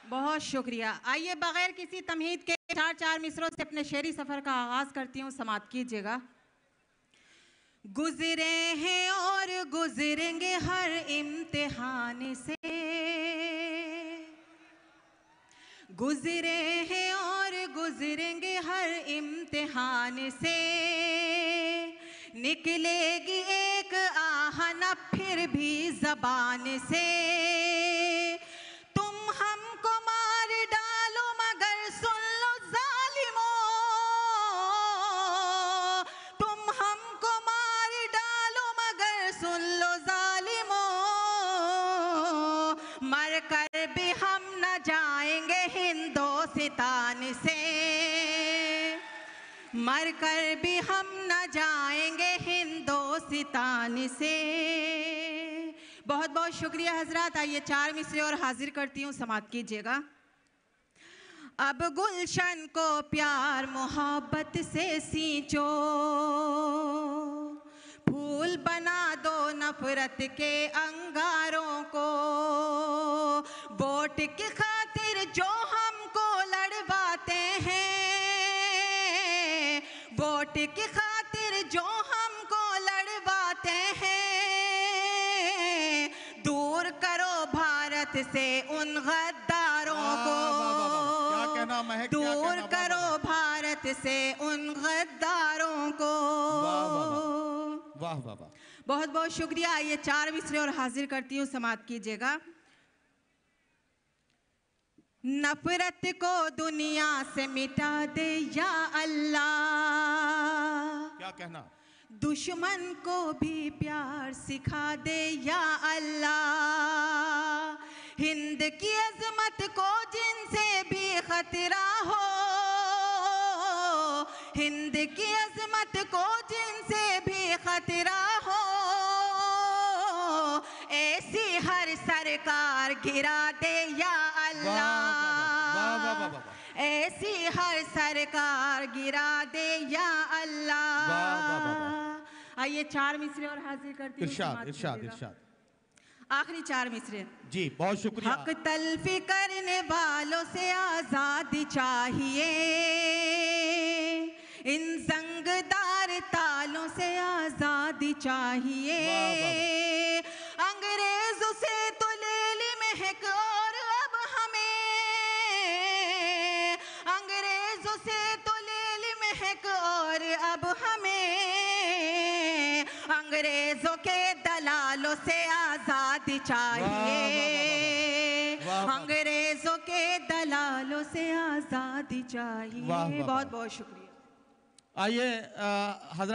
बहुत शुक्रिया। आइए बगैर किसी तमहीद के चार चार मिसरों से अपने शेरी सफर का आगाज करती हूँ, समाप्त कीजिएगा। गुजरे हैं और गुजरेंगे हर इम्तिहान से, गुजरे हैं और गुजरेंगे हर इम्तिहान से, निकलेगी एक आहना फिर भी जबान से। तुम हमको मार डालो मगर सुन लो जालिमों, तुम हमको मार डालो मगर सुन लो जालिमों, मर कर भी हम न जाएंगे हिंदोस्तान से, मर कर भी हम न जाएंगे हिंदोस्तान से। बहुत बहुत शुक्रिया हजरात। आइए चार मिसरे और हाजिर करती हूँ, समाप्त कीजिएगा। अब गुलशन को प्यार मोहब्बत से सींचो, फूल बना दो नफरत के अंगारों को, वोट की खातिर जो हमको लड़वाते हैं, वोट की खातिर जो हमको लड़वाते हैं, दूर करो भारत से उन गद्दारों को, क्या कहना महक, दूर करो भारत से उन गद्दारों को। वाह वाह वाह, बहुत बहुत शुक्रिया। आइए चार मिसरे और हाजिर करती हूँ, समाप्त कीजिएगा। नफरत को दुनिया से मिटा दे या अल्लाह, क्या कहना, दुश्मन को भी प्यार सिखा दे या अल्लाह, हिंद की अजमत को जिनसे भी खतरा हो, हिंद की अजमत को जिनसे भी खतरा हो, ऐसी हर सरकार गिरा दे या अल्लाह, ऐसी हर सरकार गिरा दे या अल्लाह। आइए चार मिसरे और हाजिर करती हूँ। इरशाद इरशाद इरशाद। आखिरी चार मिसरे। जी बहुत शुक्रिया। हक तलफी करने वालों से आजादी चाहिए, इन जंगदार तालों से आजादी चाहिए, अंग्रेजों से तो ले ली महक और अब हमें, अंग्रेजों से तो ले ली महक और अब हमें, अंग्रेजों के दलालों से आजादी चाहिए, अंग्रेजों के दलालों से आजादी चाहिए। बहुत बहुत शुक्रिया। आइए हजरत